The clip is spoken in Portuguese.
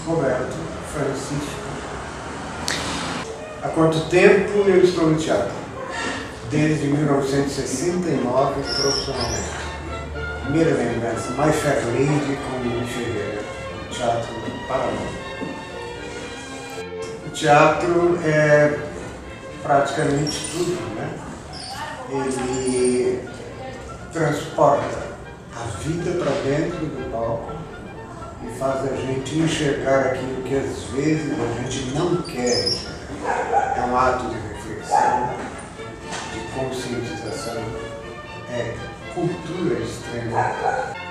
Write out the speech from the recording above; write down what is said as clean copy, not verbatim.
Roberto Francisco. Há quanto tempo eu estou no teatro? Desde 1969, profissionalmente. Primeira lembrança, My Fair Lady com Lili Ferreira, Teatro Paraná. O teatro é praticamente tudo, né? Ele transporta a vida para dentro do palco e faz a gente enxergar aquilo que às vezes a gente não quer enxergar. É um ato de reflexão, de conscientização, é cultura extrema.